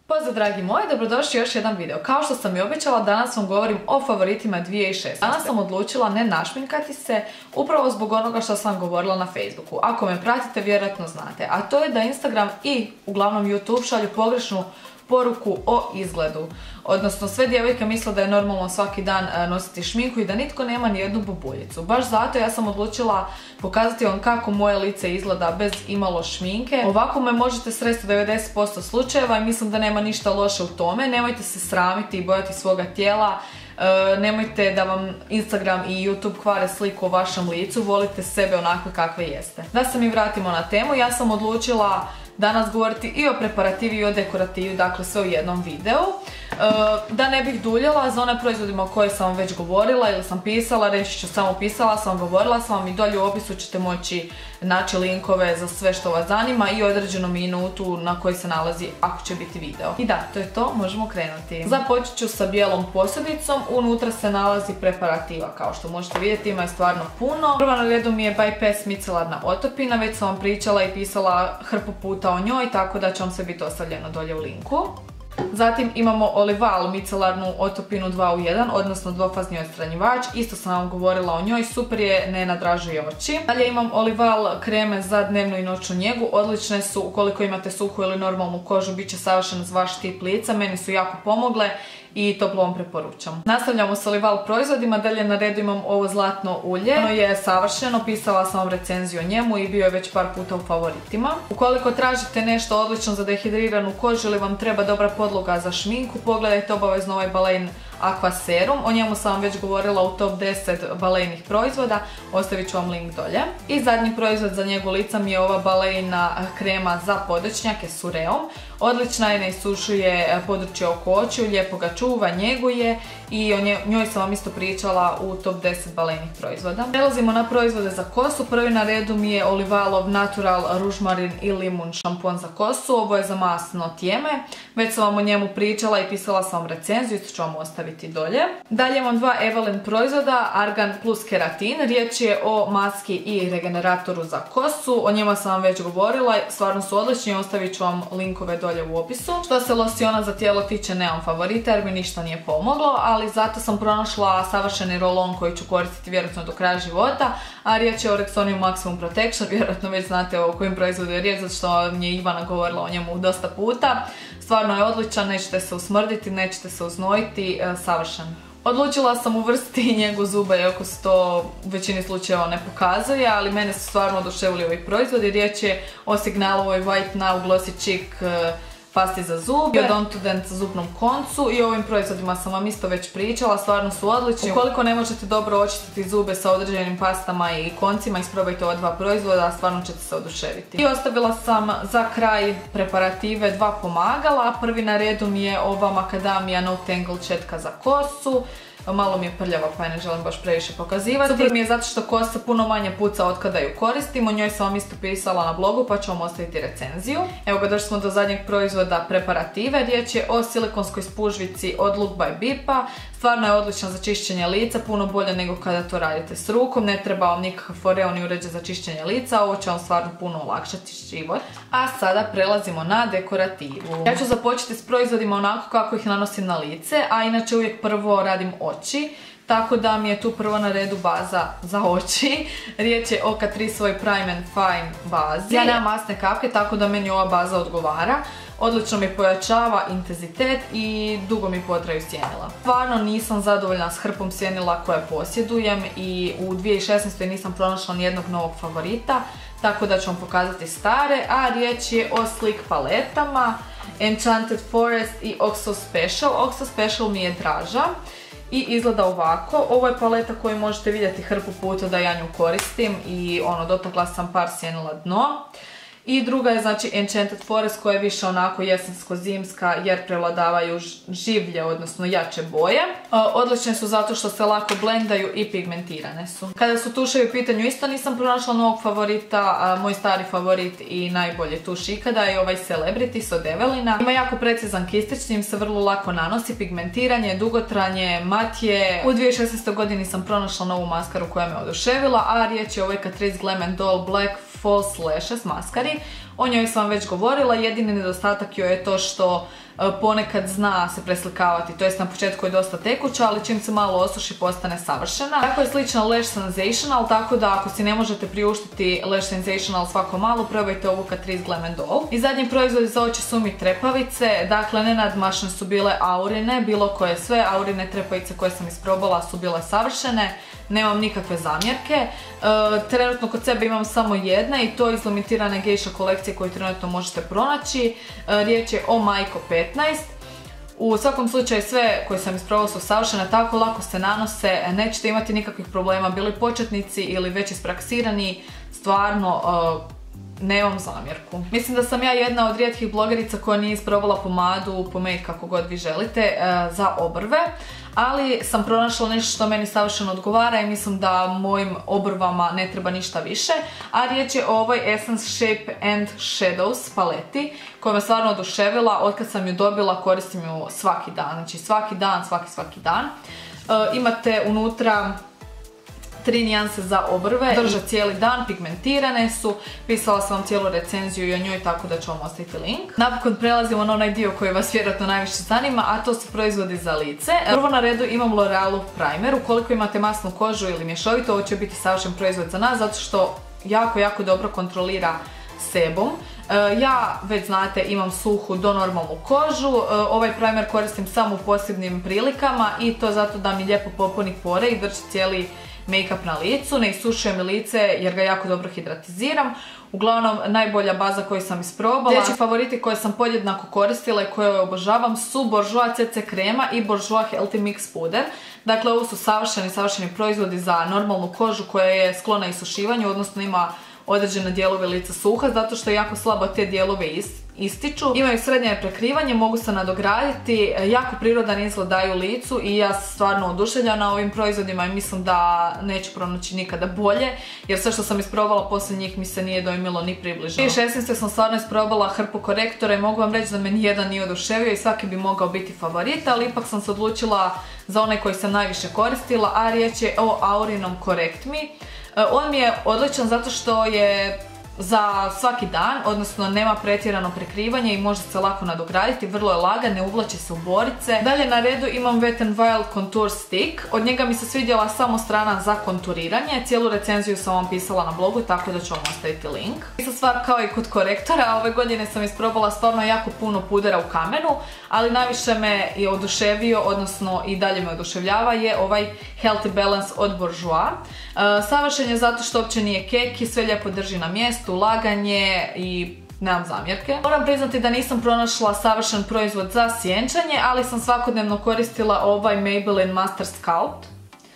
Pozdrav dragi moji, dobrodošli u još jedan video. Kao što sam i obećala, danas vam govorim o favoritima 2016. Danas sam odlučila ne našminkati se, upravo zbog onoga što sam govorila na Facebooku. Ako me pratite, vjerojatno znate. A to je da Instagram i uglavnom YouTube šalju pogrešnu poruku o izgledu. Odnosno, sve djevojke misle da je normalno svaki dan nositi šminku i da nitko nema ni jednu bubuljicu. Baš zato ja sam odlučila pokazati vam kako moje lice izgleda bez imalo šminke. Ovako me možete sresti u 90% slučajeva i mislim da nema ništa loše u tome. Nemojte se sramiti i bojati svoga tijela. Nemojte da vam Instagram i YouTube kvare sliku o vašem licu. Volite sebe onakve kakve jeste. Da se mi vratimo na temu, ja sam odlučila danas govoriti i o preparativi i o dekorativi, dakle sve u jednom videu. Da ne bih duljila, za one proizvodima o kojoj sam vam već govorila ili sam pisala, reći ću samo pisala sam, govorila sam vam i dolje u opisu ćete moći naći linkove za sve što vas zanima i određenu minutu na kojoj se nalazi ako će biti video. I da, to je to, možemo krenuti. Započet ću sa bijelom posudicom, unutra se nalazi preparativa, kao što možete vidjeti ima je stvarno puno. Prva na redu mi je Bypass micelarna otopina, već sam vam pričala i pisala hrpu puta o njoj, tako da će vam sve biti ostavljeno dolje u linku. Zatim imamo Olival micelarnu otopinu 2 u 1, odnosno dvofazni odstranjivač, isto sam vam govorila o njoj, super je, ne nadražuje oči. Dalje imam Olival kreme za dnevnu i noćnu njegu, odlične su ukoliko imate suhu ili normalnu kožu, bit će savršeno za vaš tip lica, meni su jako pomogle i toplo vam preporučam. Nastavljamo s Olival proizvodima, dalje na redu imam ovo zlatno ulje. Ono je savršeno, pisala sam vam recenziju o njemu i bio je već par puta u favoritima. Ukoliko tražite nešto odlično za dehidriranu kožu ili vam treba dobra podloga za šminku, pogledajte obavezno ovaj Balein Aqua Serum. O njemu sam vam već govorila u top 10 Balejnih proizvoda, ostavit ću vam link dolje. I zadnji proizvod za njegu lica mi je ova Balejna krema za podočnjake s ureom. Odlična je, ne isušuje područje oko očiju, lijepo ga čuva, njeguje i o njoj sam vam isto pričala u top 10 Balejnih proizvoda. Prelazimo na proizvode za kosu. Prvi na redu mi je Olivalov Natural Ružmarin i Limun šampon za kosu. Ovo je za masno tijeme. Već sam vam o njemu pričala i pisala sam vam recenziju, isto ću vam ostaviti dolje. Dalje imam dva Evelyn proizvoda, Argan plus Keratin. Riječ je o maski i regeneratoru za kosu. O njima sam vam već govorila, stvarno su odlični, ostavit ću vam linkove dolje u opisu. Što se losiona za tijelo tiče, nemam favorita jer mi ništa nije pomoglo, ali zato sam pronašla savršeni rolon koji ću koristiti vjerojatno do kraja života, a riječ je o Rexonium Maximum Protection, vjerojatno već znate o kojim proizvodu je riječ, zato što mi je Ivana govorila o njemu dosta puta. Stvarno je odličan, nećete se usmrditi, nećete se uznojiti, savršen. Odlučila sam uvrstiti njegu zuba, iako se to u većini slučajeva ne pokazuje, ali mene su stvarno oduševili ovi proizvodi. Riječ je o Signalovoj White Now Glossy Cheek pasti za zube, i Odontodent zubnom koncu i ovim proizvodima sam vam isto već pričala, stvarno su odlični. Ukoliko ne možete dobro očistiti zube sa određenim pastama i koncima, isprobajte ova dva proizvoda, stvarno ćete se oduševiti. I ostavila sam za kraj preparative dva pomagala. Prvi na redu mi je ova Macadamia No Tangle četka za kosu. Malo mi je prljava pa je ne želim baš previše pokazivati. Super mi je zato što kosa puno manje puca od kada ju koristim. O njoj sam vam isto pisala na blogu pa ću vam ostaviti recenziju. Evo ga, došli smo do zadnjeg proizvoda preparative. Riječ je o silikonskoj spužvici od Look by Bipa. Stvarno je odlična za čišćenje lica, puno bolje nego kada to radite s rukom. Ne treba vam nikakav foreo ni uređaj za čišćenje lica, ovo će vam stvarno puno olakšati život. A sada prelazimo na dekorativu. Ja ću započeti s proizvodima onako kako ih nanosim na lice, a inače uvijek prvo radim oči. Tako da mi je tu prvo na redu baza za oči. Riječ je o Catrice svoj Prime and Fine bazi. Ja nemam masne kaplje, tako da meni ova baza odgovara. Odlično mi pojačava intenzitet i dugo mi potraju sjenila. Stvarno nisam zadovoljna s hrpom sjenila koje posjedujem i u 2016. nisam pronašla nijednog novog favorita, tako da ću vam pokazati stare, a riječ je o Slick paletama, Enchanted Forest i Oxo Special. Oxo Special mi je draža i izgleda ovako. Ovo je paleta koju možete vidjeti hrpu puta da ja nju koristim i dotakla sam par sjenila dno. I druga je znači Enchanted Forest koja je više onako jesensko-zimska jer prevladavaju življe, odnosno jače boje. Odlične su zato što se lako blendaju i pigmentirane su. Kada su tuševi u pitanju isto nisam pronašla novog favorita, moj stari favorit i najbolji tuš ikada je ovaj Celebrity od Evelina. Ima jako precizan kistić, s njim se vrlo lako nanosi, pigmentiranje, dugotranje, mat je. U 2016. godini sam pronašla novu maskaru koja me oduševila, a riječ je o ovoj Catrice Glam & Doll Black False Lashes maskari. O njoj sam već govorila, jedini nedostatak joj je to što ponekad zna se preslikavati, to jest na početku je dosta tekuća, ali čim se malo osuši postane savršena. Tako je slična Lash Sensational, tako da ako si ne možete priuštiti Lash Sensational svako malo, probajte ovu Catrice Glam & Doll. I zadnji proizvodi za oči su mi trepavice, dakle nenadmašne su bile Aurine, bilo koje sve, Aurine trepavice koje sam isprobala su bile savršene, nemam nikakve zamjerke. Trenutno kod sebe imam samo jedne i to iz limitirane Geisha kolekcije koju trenutno možete pronaći. Riječ je o Maiko 15. U svakom slučaju sve koje sam isprobala su savršene, tako lako se nanose, nećete imati nikakvih problema, bili početnici ili već ispraksirani, stvarno nemam zamjerku. Mislim da sam ja jedna od rijetkih blogerica koja nije isprobala pomadu, pomade kako god vi želite, za obrve, ali sam pronašla nešto što meni savršeno odgovara i mislim da mojim obrvama ne treba ništa više, a riječ je o ovoj Essence Shape and Shadows paleti koja me stvarno oduševila. Otkad sam ju dobila koristim ju svaki dan, znači svaki dan. Imate unutra 3 nijanse za obrve, drže cijeli dan, pigmentirane su, pisala sam vam cijelu recenziju i o njoj, tako da ću vam ostaviti link. Napokon prelazimo na onaj dio koji vas vjerojatno najviše zanima, a to su proizvodi za lice. Prvo na redu imam L'Orealov primer. Ukoliko imate masnu kožu ili mješovito, ovo će biti savršen proizvod za nas, zato što jako dobro kontrolira sebum. Ja, već znate, imam suhu do normalnu kožu, ovaj primer koristim samo u posebnim prilikama i to zato da mi lijepo popuni pore i drži cijeli make-up na licu, ne isušuje mi lice jer ga jako dobro hidratiziram. Uglavnom, najbolja baza koju sam isprobala. Sljedeći favoriti koje sam podjednako koristila i koje obožavam su Bourjois CC krema i Bourjois Healthy Mix puder. Dakle, ovo su savršeni proizvodi za normalnu kožu koja je sklona isušivanju, odnosno ima određene dijelove lica suha, zato što jako slabo te dijelove ističu. Imaju srednje prekrivanje, mogu se nadograditi, jako prirodan izgled daju licu i ja sam stvarno oduševljena ovim proizvodima i mislim da neću pronaći nikada bolje, jer sve što sam isprobala poslije njih mi se nije dojmilo ni približno. 2016. sam stvarno isprobala hrpu korektora i mogu vam reći da me nijedan nije oduševio i svaki bi mogao biti favorit, ali ipak sam se odlučila za onaj koji sam najviše koristila, a riječ je o Aurinom Correct Me. On mi je odličan zato što je za svaki dan, odnosno nema pretjerano prekrivanje i može se lako nadograditi, vrlo je lagan, ne uvlači se u borice. Dalje na redu imam Wet n Wild Contour Stick, od njega mi se svidjela samo strana za konturiranje, cijelu recenziju sam vam pisala na blogu, tako da ću vam ostaviti link. Ista stvar kao i kod korektora, ove godine sam isprobala stvarno jako puno pudera u kamenu, ali najviše me je oduševio, odnosno i dalje me oduševljava, je ovaj Healthy Balance od Bourjois. Savršen je zato što uopće nije keki, sve lijepo drži na mjestu, lagan je i nemam zamjerke. Moram priznati da nisam pronašla savršen proizvod za sjenčanje, ali sam svakodnevno koristila ovaj Maybelline Master Sculpt.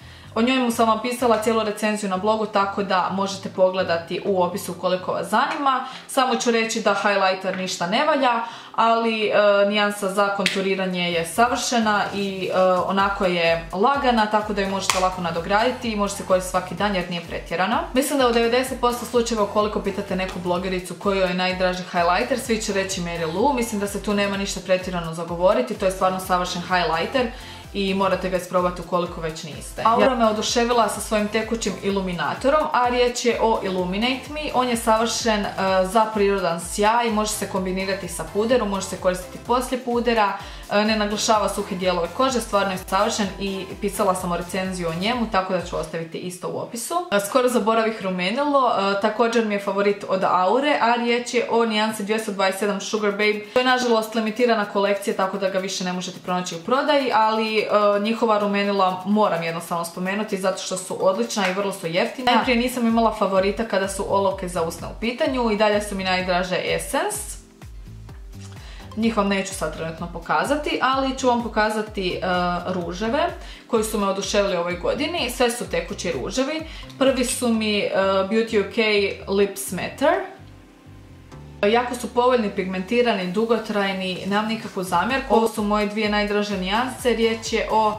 O njemu sam vam pisala cijelu recenziju na blogu, tako da možete pogledati u opisu ukoliko vas zanima. Samo ću reći da highlighter ništa ne valja, ali nijansa za konturiranje je savršena i onako je lagana, tako da ju možete lako nadograditi i može se koristiti svaki dan jer nije pretjerana. Mislim da u 90% slučajeva ukoliko pitate neku blogericu koji je najdraži highlighter, svi će reći Mary Lou. Mislim da se tu nema ništa pretjerano za govoriti, to je stvarno savršen highlighter i morate ga isprobati ukoliko već niste. Aura me oduševila sa svojim tekućim iluminatorom, a riječ je o Illuminate Me. On je savršen za prirodan sjaj, može se kombinirati sa puderom, može se koristiti poslije pudera, ne naglašava suhe dijelove kože, stvarno je savršen i pisala sam recenziju o njemu, tako da ću ostaviti isto u opisu. Skoro zaboravih rumenilo, također mi je favorit od Aure, a riječ je o nijansi 227 Sugar Babe. To je nažalost limitirana kolekcija, tako da ga više ne možete pronaći u prodaji, ali njihova rumenila moram jednostavno spomenuti zato što su odlična i vrlo su jeftina. Najprije nisam imala favorita kada su olovke za usne u pitanju i dalje su mi najdraže Essence. Njih vam neću sad trenutno pokazati, ali ću vam pokazati ruževe koji su me oduševili ovoj godini. Sve su tekući ruževi. Prvi su mi Beauty UK Lips Matter. Jako su povoljni, pigmentirani, dugotrajni, nemam nikakvu zamjerku. Ovo su moje dvije najdraže nijanse. Riječ je o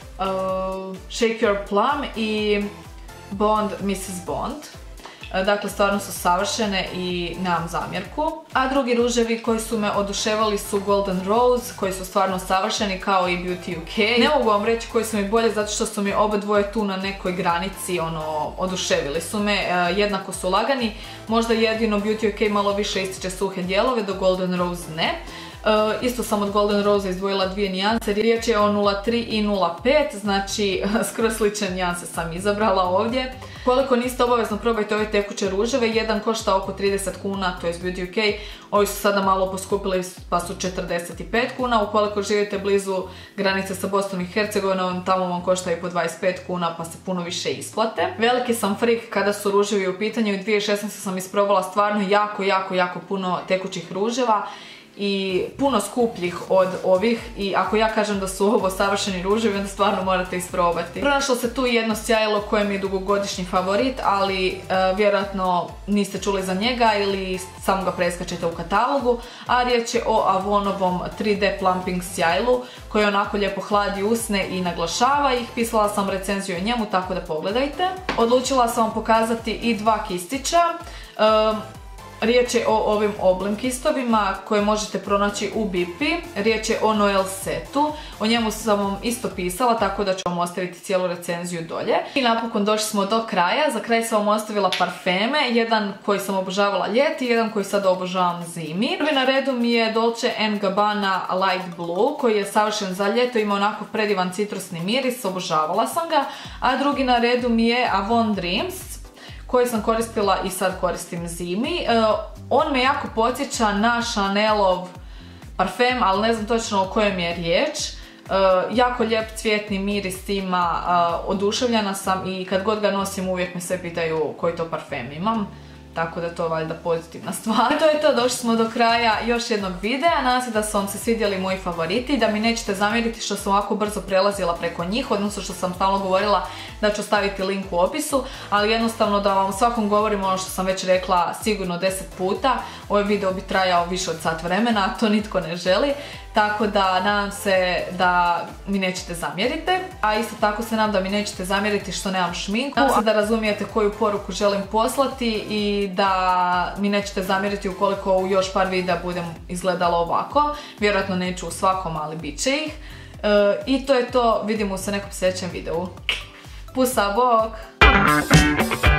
Shake Your Plum i Bond Mrs. Bond. Dakle, stvarno su savršene i nemam zamjerku. A drugi ruževi koji su me oduševali su Golden Rose, koji su stvarno savršeni kao i Beauty UK. Ne mogu vam reći koji su mi bolje zato što su mi oba dvoje tu na nekoj granici, oduševili su me, jednako su lagani. Možda jedino Beauty UK malo više ističe suhe dijelove, do Golden Rose ne. Isto sam od Golden Rose izdvojila dvije nijanse, riječ je o 03 i 05, znači skoro slične nijanse sam izabrala ovdje. Koliko niste, obavezno probajte ove tekuće ruževe, jedan košta oko 30 kuna, to je Beauty UK, ovi su sada malo poskupili pa su 45 kuna, ukoliko živite blizu granice sa Bosnom i Hercegovinom, tamo vam košta i po 25 kuna pa se puno više isplate. Veliki sam freak kada su ruževi u pitanju i 2016. sam isprobala stvarno jako puno tekućih ruževa i puno skupljih od ovih i ako ja kažem da su ovo savršeni ruževi, onda stvarno morate isprobati. Pronašlo se tu jedno sjajilo koje mi je dugogodišnji favorit, ali vjerojatno niste čuli za njega ili samo ga preskačete u katalogu, a riječ je o Avonovom 3D Plumping sjajilu koji onako lijepo hladi usne i naglašava ih. Pisala sam recenziju o njemu, tako da pogledajte. Odlučila sam vam pokazati i dva kistića. Riječ je o ovim oblim kistovima koje možete pronaći u Bipi. Riječ je o Noel setu. O njemu sam vam isto pisala, tako da ću vam ostaviti cijelu recenziju dolje. I napokon došli smo do kraja. Za kraj sam vam ostavila parfeme. Jedan koji sam obožavala ljeti i jedan koji sada obožavam zimi. Prvi na redu mi je Dolce & Gabbana Light Blue koji je savršen za ljeto. Ima onako predivan citrusni miris, obožavala sam ga. A drugi na redu mi je Avon Dreams koji sam koristila i sad koristim zimi. On me jako podsjeća na Chanelov parfem, ali ne znam točno o kojem je riječ. Jako lijep cvjetni miris ima, oduševljena sam i kad god ga nosim uvijek me sve pitaju koji to parfem imam. Tako da je to valjda pozitivna stvar. To je to, došli smo do kraja još jednog videa. Nadam se da su vam se svidjeli moji favoriti, da mi nećete zamjeriti što sam ovako brzo prelazila preko njih, odnosno što sam stalno govorila da ću staviti link u opisu, ali jednostavno da vam svakom govorim ono što sam već rekla sigurno 10 puta. Ovaj video bi trajao više od sat vremena, a to nitko ne želi. Tako da nadam se da mi nećete zamjeriti, a isto tako se nadam da mi nećete zamjeriti što nemam šminku, nadam se da razumijete koju poruku želim poslati i da mi nećete zamjeriti ukoliko u još par videa budem izgledala ovako. Vjerojatno neću u svakom, ali bit će ih. I to je to, vidimo se u nekom sljedećem videu. Pusa, bok!